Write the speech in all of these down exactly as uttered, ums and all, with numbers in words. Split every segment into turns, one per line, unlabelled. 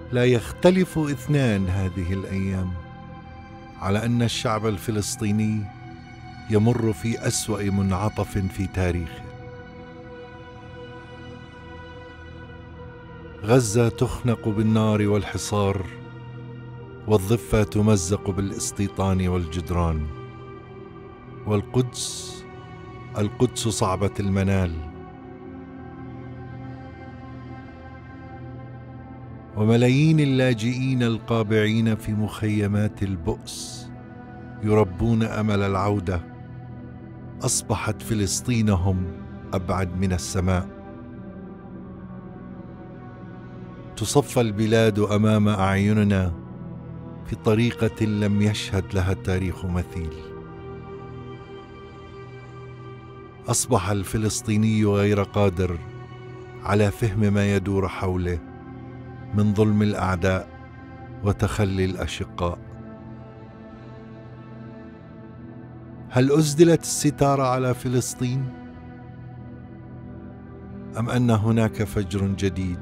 لا يختلف اثنان هذه الأيام على أن الشعب الفلسطيني يمر في أسوأ منعطف في تاريخه. غزة تخنق بالنار والحصار، والضفة تمزق بالاستيطان والجدران، والقدس القدس صعبة المنال، وملايين اللاجئين القابعين في مخيمات البؤس يربون أمل العودة. أصبحت فلسطينهم أبعد من السماء. تصفى البلاد أمام أعيننا في طريقة لم يشهد لها التاريخ مثيل. أصبح الفلسطيني غير قادر على فهم ما يدور حوله من ظلم الأعداء وتخلي الأشقاء. هل أسدلت الستار على فلسطين؟ أم أن هناك فجر جديد؟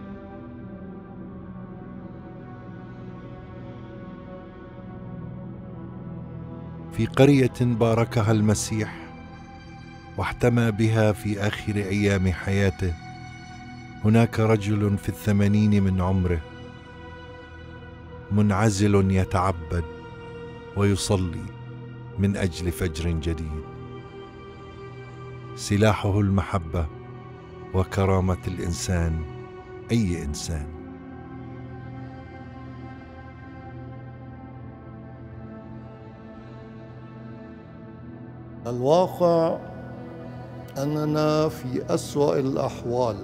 في قرية باركها المسيح واحتمى بها في آخر أيام حياته، هناك رجل في الثمانين من عمره منعزل يتعبد ويصلي من أجل فجر جديد. سلاحه المحبة وكرامة الإنسان، أي إنسان.
الواقع أننا في أسوأ الأحوال،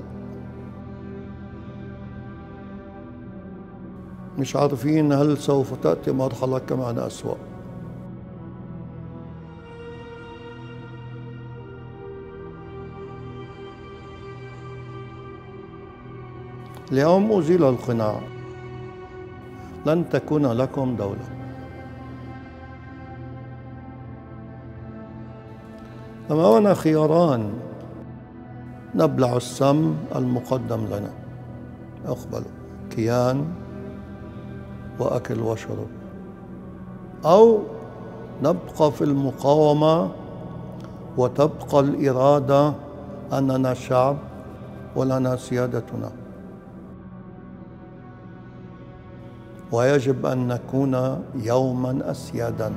مش عارفين هل سوف تأتي مرحلة كمان أسوأ. اليوم أزيل القناع، لن تكون لكم دولة. أمامنا خياران: نبلع السم المقدم لنا، اقبلوا كيان وأكل وشرب، أو نبقى في المقاومة وتبقى الإرادة أننا شعب ولنا سيادتنا، ويجب أن نكون يوما أسيادا.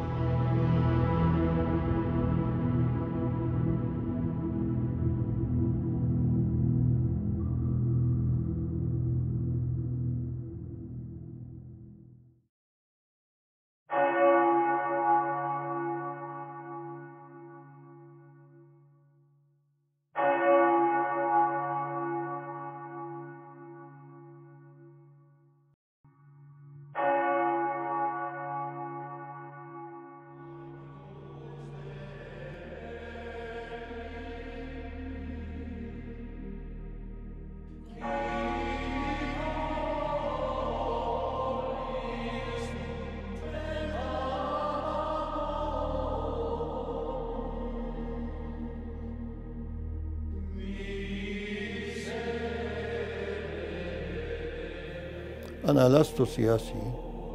أنا لست سياسي،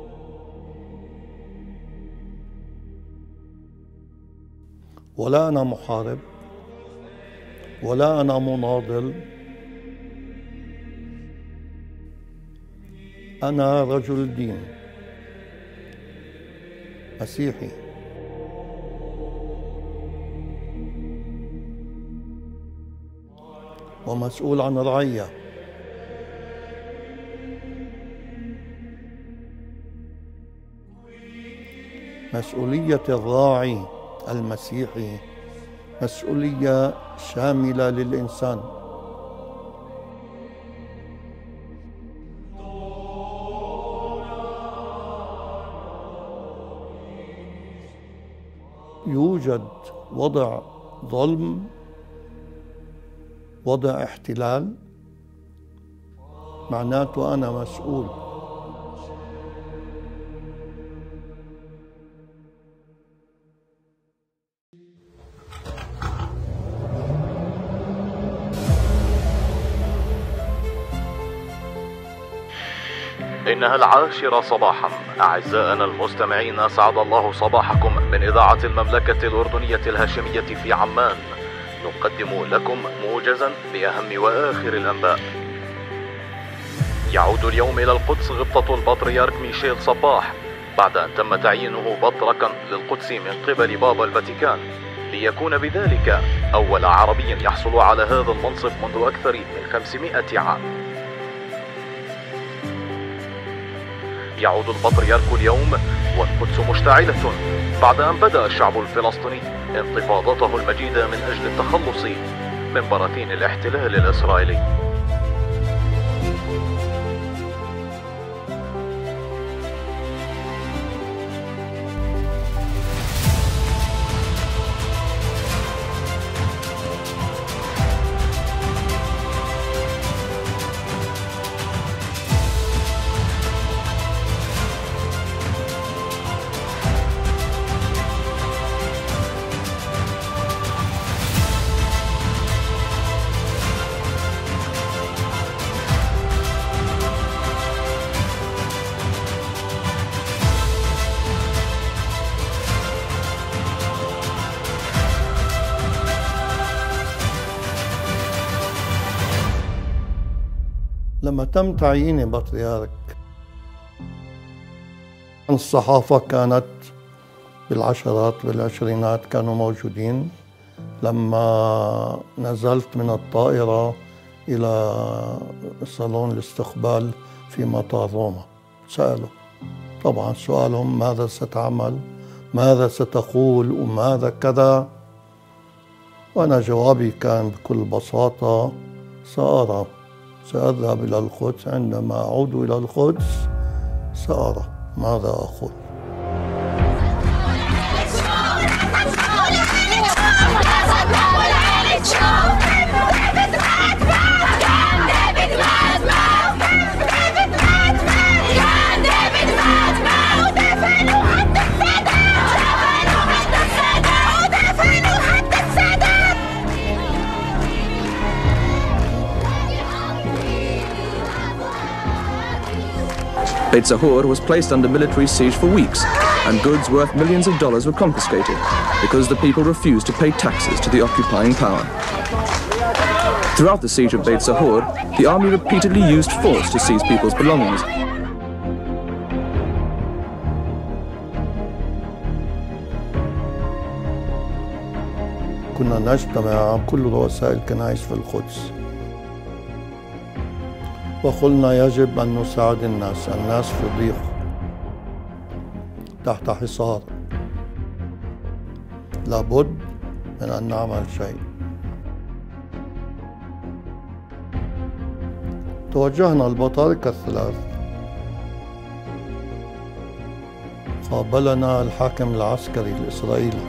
ولا أنا محارب، ولا أنا مناضل. أنا رجل دين مسيحي، ومسؤول عن رعية. مسؤولية الراعي المسيحي مسؤولية شاملة للإنسان. يوجد وضع ظلم، وضع احتلال، معناته أنا مسؤول.
إنها العاشرة صباحا. أعزائنا المستمعين، أسعد الله صباحكم من إذاعة المملكة الأردنية الهاشمية في عمان. نقدم لكم موجزا بأهم وآخر الأنباء. يعود اليوم إلى القدس غبطة البطريرك ميشيل صباح بعد أن تم تعيينه بطركا للقدس من قبل بابا الفاتيكان، ليكون بذلك أول عربي يحصل على هذا المنصب منذ أكثر من خمسمائة عام. يعود البطريرك اليوم والقدس مشتعلة بعد أن بدأ الشعب الفلسطيني انتفاضته المجيدة من أجل التخلص من براثين الاحتلال الإسرائيلي.
لما تم تعييني بطريرك، الصحافة كانت بالعشرات بالعشرينات كانوا موجودين. لما نزلت من الطائرة إلى صالون الاستقبال في مطار روما سألوا، طبعا سؤالهم ماذا ستعمل، ماذا ستقول، وماذا كذا. وأنا جوابي كان بكل بساطة: سأرى، سأذهب إلى القدس، عندما أعود إلى القدس سأرى ماذا أقول.
Beit Zahor was placed under military siege for weeks, and goods worth millions of dollars were confiscated because the people refused to pay taxes to the occupying power. Throughout the siege of Beit Zahor, the army repeatedly used force to seize people's belongings.
كنا نجتمع كل رؤساء الكنائس في القدس وقلنا يجب أن نساعد الناس، الناس في ضيق تحت حصار، لابد من أن نعمل شيء. توجهنا البطاركة الثلاث، قابلنا الحاكم العسكري الإسرائيلي،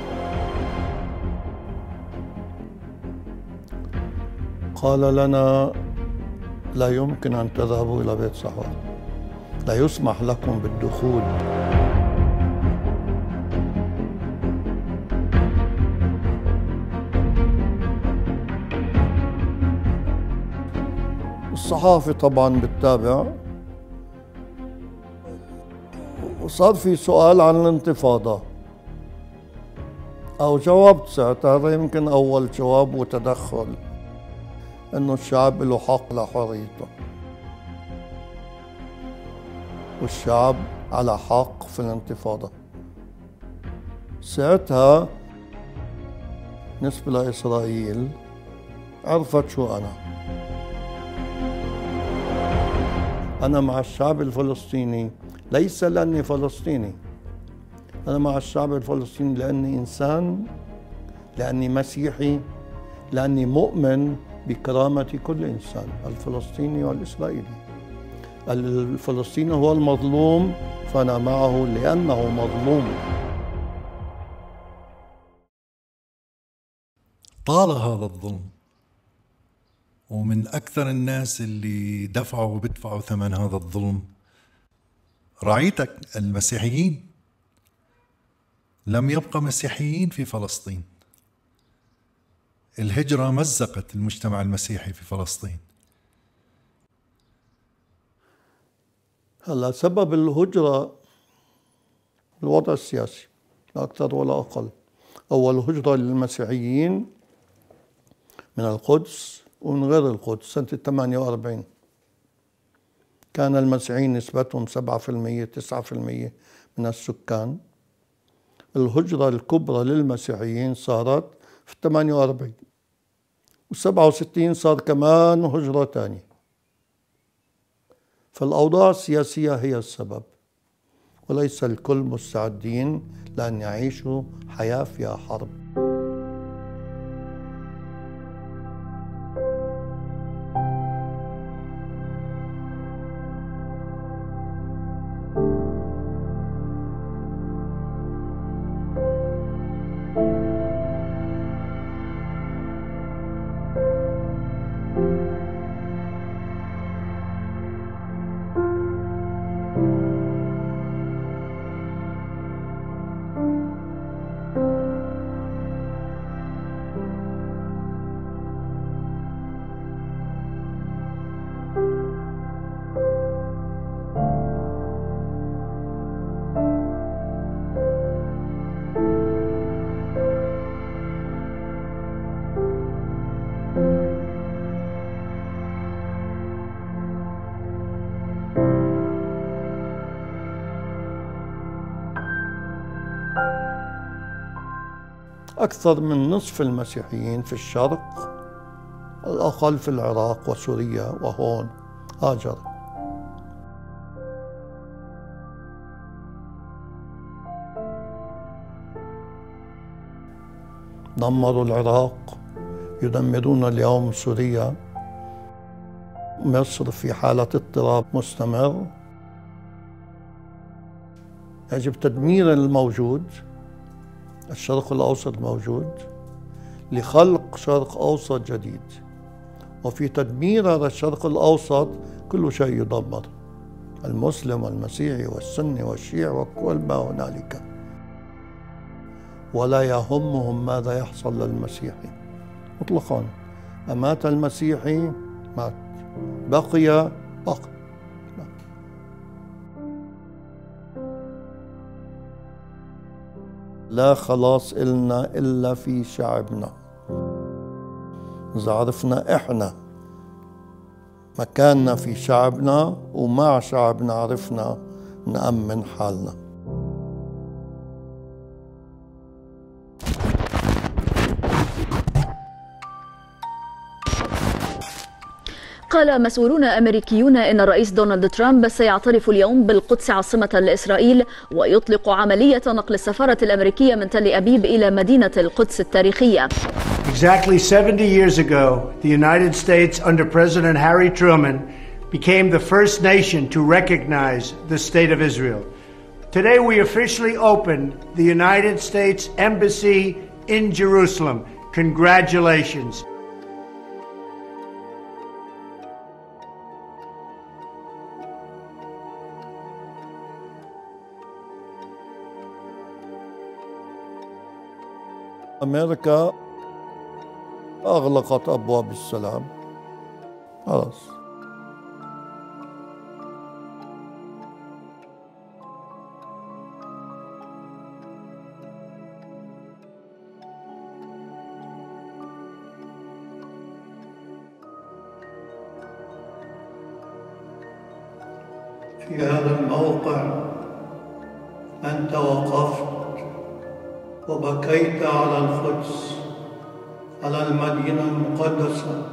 قال لنا: لا يمكن أن تذهبوا إلى بيت زهور، لا يسمح لكم بالدخول. الصحافة طبعا بتتابع، وصار في سؤال عن الانتفاضة، أو جاوبت ساعتها، هذا يمكن أول جواب وتدخل، إنه الشعب له حق لحريته، والشعب على حق في الانتفاضة. ساعتها بالنسبة لإسرائيل عرفت شو أنا أنا مع الشعب الفلسطيني، ليس لأني فلسطيني، أنا مع الشعب الفلسطيني لأني إنسان، لأني مسيحي، لأني مؤمن بكرامة كل إنسان، الفلسطيني والإسرائيلي. الفلسطيني هو المظلوم، فأنا معه لأنه مظلوم.
طال هذا الظلم، ومن أكثر الناس اللي دفعوا وبدفعوا ثمن هذا الظلم رعيتك المسيحيين. لم يبقى مسيحيين في فلسطين، الهجرة مزقت المجتمع المسيحي في فلسطين.
هلا سبب الهجرة الوضع السياسي لا أكثر ولا أقل. أول هجرة للمسيحيين من القدس ومن غير القدس سنة ثمانية وأربعين، كان المسيحيين نسبتهم سبعة في المية تسعة في المية من السكان. الهجرة الكبرى للمسيحيين صارت في ثمانية وأربعين، وسبعة وستين صار كمان هجرة تانية. فالأوضاع السياسية هي السبب، وليس الكل مستعدين لأن يعيشوا حياة فيها حرب. أكثر من نصف المسيحيين في الشرق، الأقل في العراق وسوريا وهون هاجر. دمروا العراق، يدمرون اليوم سوريا. مصر في حالة اضطراب مستمر. يجب تدمير الموجود، الشرق الأوسط موجود، لخلق شرق أوسط جديد. وفي تدمير هذا الشرق الأوسط كل شيء يدمر، المسلم والمسيحي والسني والشيعي وكل ما هنالك، ولا يهمهم ماذا يحصل للمسيحي مطلقا. أمات المسيحي مات، بقي بقي. لا خلاص إلنا إلا في شعبنا. إذا عرفنا إحنا مكاننا في شعبنا ومع شعبنا عرفنا نأمن حالنا.
قال مسؤولون أمريكيون إن الرئيس دونالد ترامب سيعترف اليوم بالقدس عاصمة لإسرائيل، ويطلق عملية نقل السفارة الأمريكية من تل أبيب إلى مدينة القدس التاريخية.
Exactly seventy years ago, the United States under President Harry Truman became the first nation to recognize the State of Israel. Today we officially opened the United States Embassy in Jerusalem. Congratulations.
أمريكا أغلقت أبواب السلام، خلاص. في هذا الموقع أنت وقفت وبكيت على القدس، على المدينة المقدسة،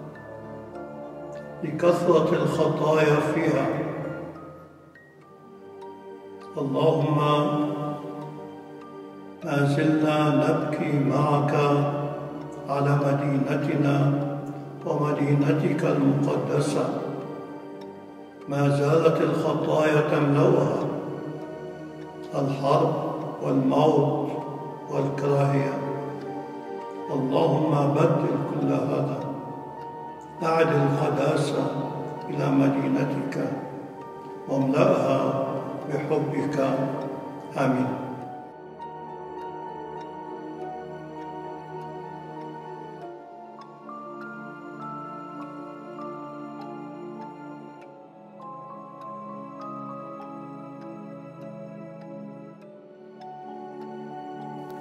لكثرة الخطايا فيها. اللهم ما زلنا نبكي معك على مدينتنا ومدينتك المقدسة. ما زالت الخطايا تملؤها، الحرب والموت والكراهية. اللهم بدل كل هذا، أعد القداسة إلى مدينتك واملأها بحبك. آمين.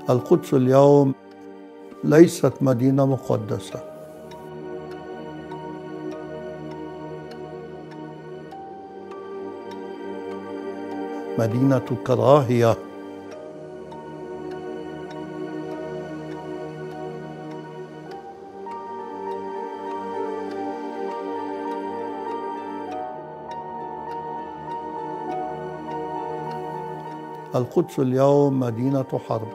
القدس اليوم ليست مدينة مقدسة. مدينة كراهية. القدس اليوم مدينة حرب.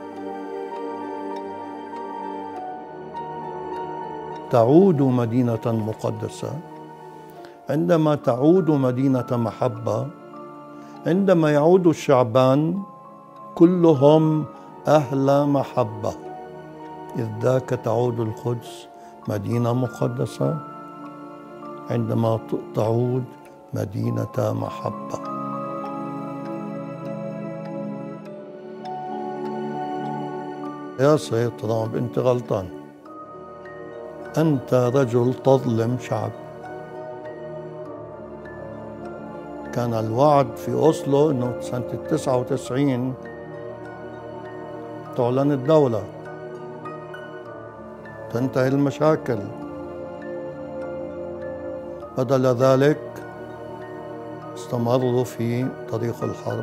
تعود مدينة مقدسة عندما تعود مدينة محبة، عندما يعود الشعبان كلهم أهل محبة، إذ ذاك تعود القدس مدينة مقدسة عندما تعود مدينة محبة. يا سيد ترامب، أنت غلطان. أنت رجل تظلم شعب. كان الوعد في أوسلو أنه سنة تسعة وتسعين تعلن الدولة، تنتهي المشاكل. بدل ذلك استمروا في طريق الحرب.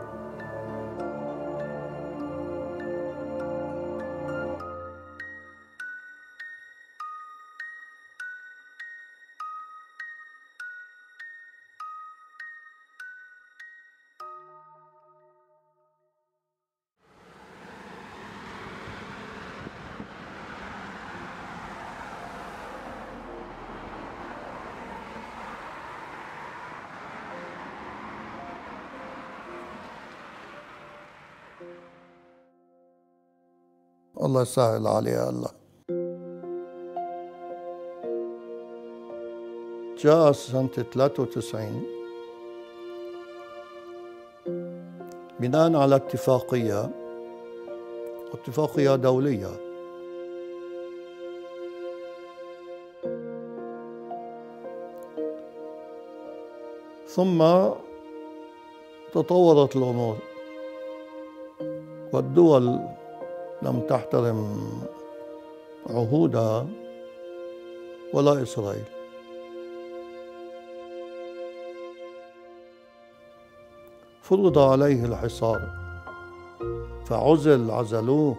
الله يسهل عليها الله. جاء سنة ثلاثة وتسعين بناء على اتفاقية اتفاقية دولية ثم تطورت الأمور والدول لم تحترم عهودها ولا إسرائيل. فرض عليه الحصار فعزل عزلوه.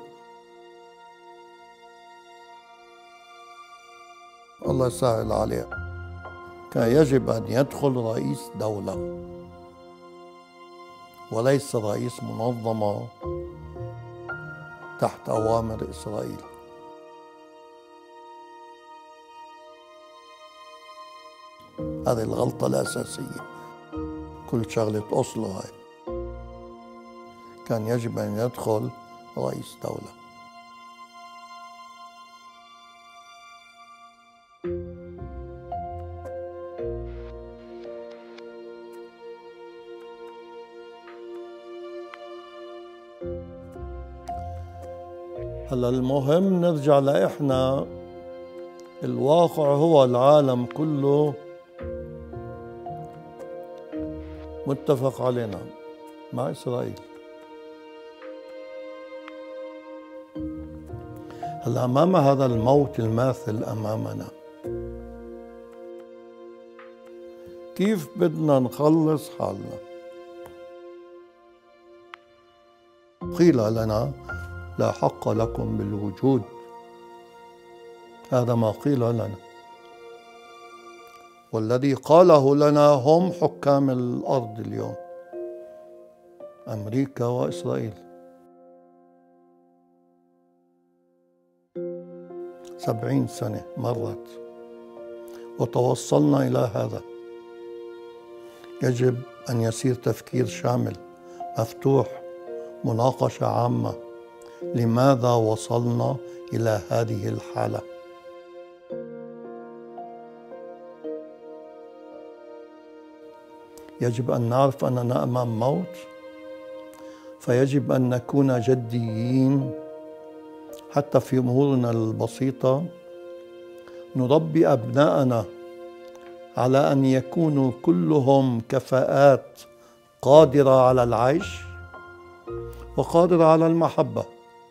الله يسهل عليه. كان يجب أن يدخل رئيس دولة وليس رئيس منظمة تحت أوامر إسرائيل. هذه الغلطة الأساسية. كل شغلة أوسلو هاي كان يجب أن يدخل رئيس دولة. هلا المهم نرجع لإحنا. الواقع هو العالم كله متفق علينا مع إسرائيل. هلا أمام هذا الموت الماثل أمامنا، كيف بدنا نخلص حالنا؟ قيل لنا لا حق لكم بالوجود. هذا ما قيل لنا، والذي قاله لنا هم حكام الأرض اليوم، أمريكا وإسرائيل. سبعين سنة مرت وتوصلنا إلى هذا. يجب أن يصير تفكير شامل مفتوح، مناقشة عامة. لماذا وصلنا إلى هذه الحالة؟ يجب أن نعرف أننا أمام موت، فيجب أن نكون جديين حتى في أمورنا البسيطة. نربي أبناءنا على أن يكونوا كلهم كفاءات قادرة على العيش وقادرة على المحبة.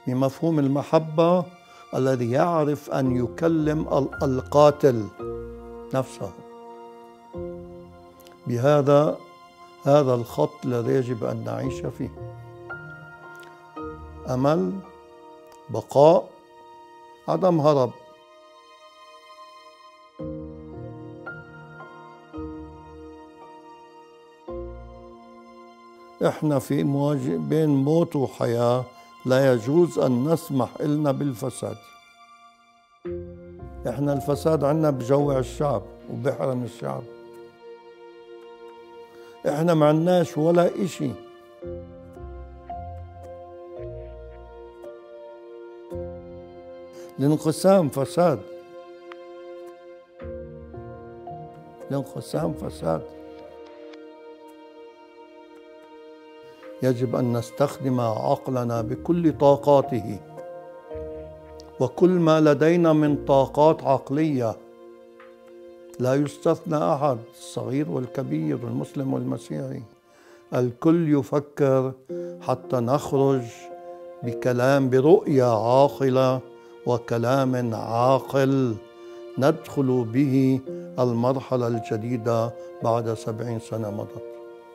بمفهوم المحبة الذي يعرف أن يكلم القاتل نفسه. بهذا هذا الخط الذي يجب أن نعيش فيه: أمل، بقاء، عدم هرب. إحنا في مواجهة بين موت وحياة، لا يجوز أن نسمح إلنا بالفساد. إحنا الفساد عنا بجوع الشعب وبحرم الشعب. إحنا ما عندناش ولا إشي. الانقسام فساد. الانقسام فساد. يجب أن نستخدم عقلنا بكل طاقاته، وكل ما لدينا من طاقات عقلية، لا يستثنى أحد، الصغير والكبير، المسلم والمسيحي، الكل يفكر حتى نخرج بكلام برؤية عاقلة وكلام عاقل ندخل به المرحلة الجديدة بعد سبعين سنة مضت.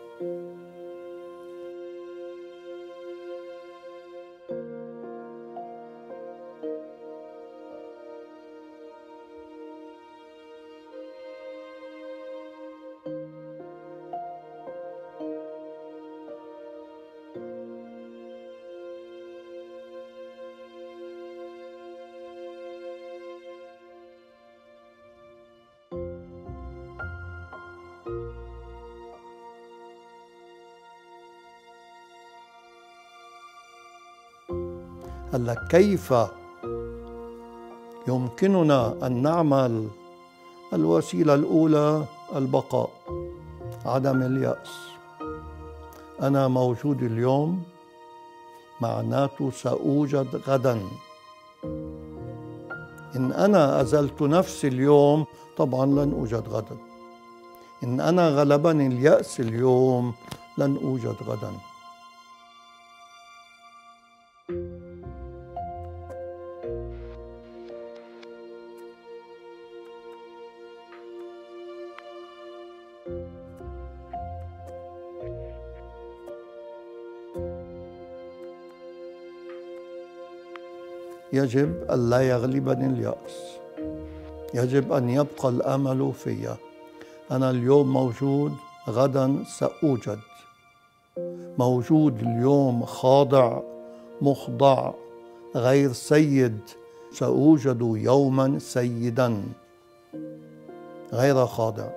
هلا كيف يمكننا أن نعمل؟ الوسيلة الأولى البقاء، عدم اليأس. أنا موجود اليوم معناته سأوجد غدا. إن أنا أزلت نفسي اليوم طبعا لن أوجد غدا. إن أنا غلبني اليأس اليوم لن أوجد غدا. يجب أن لا يغلبني اليأس. يجب أن يبقى الأمل في. أنا اليوم موجود، غدا سأوجد. موجود اليوم خاضع مخضع غير سيد، سأوجد يوما سيدا غير خاضع.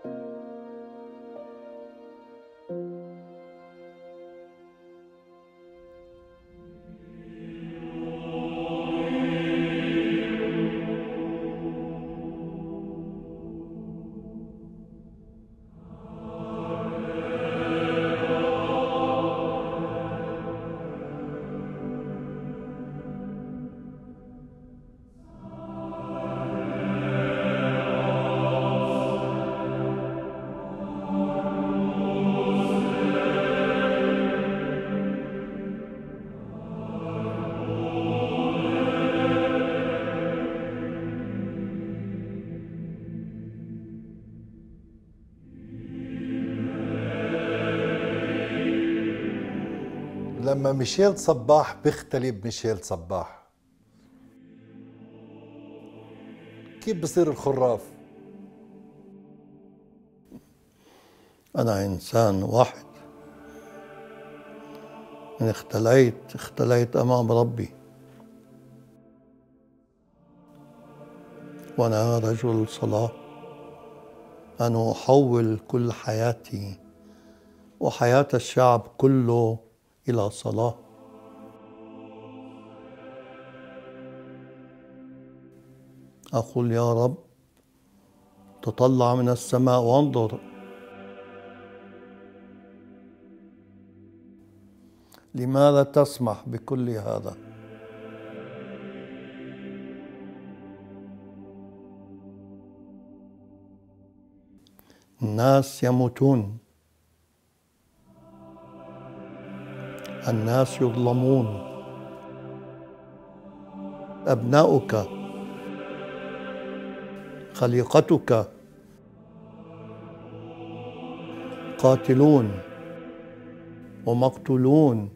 لما ميشيل صباح بيختلي بميشيل صباح، كيف بصير الخراف؟
أنا إنسان واحد، من اختليت اختليت أمام ربي، وأنا رجل صلاة. أنا أحول كل حياتي وحياة الشعب كله إلى صلاة. أقول يا رب تطلع من السماء وانظر، لماذا تسمح بكل هذا؟ الناس يموتون، الناس يظلمون، أبناؤك خليقتك قاتلون ومقتولون.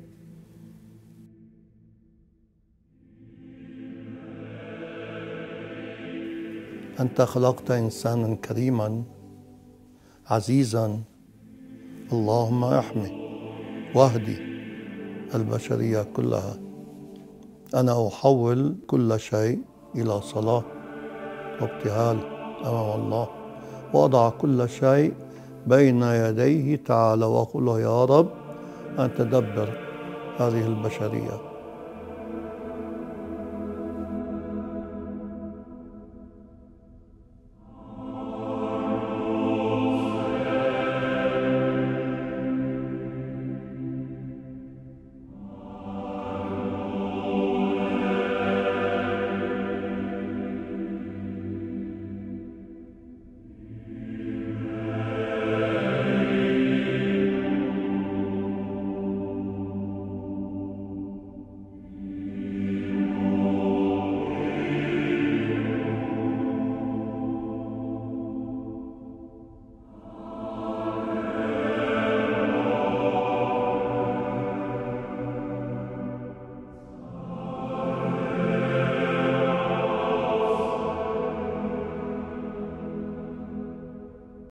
أنت خلقت إنسانا كريما عزيزا، اللهم احمه واهدي البشرية كلها. أنا أحول كل شيء إلى صلاة وابتهال أمام الله، وأضع كل شيء بين يديه تعالى وأقول له يا رب أنت دبر هذه البشرية.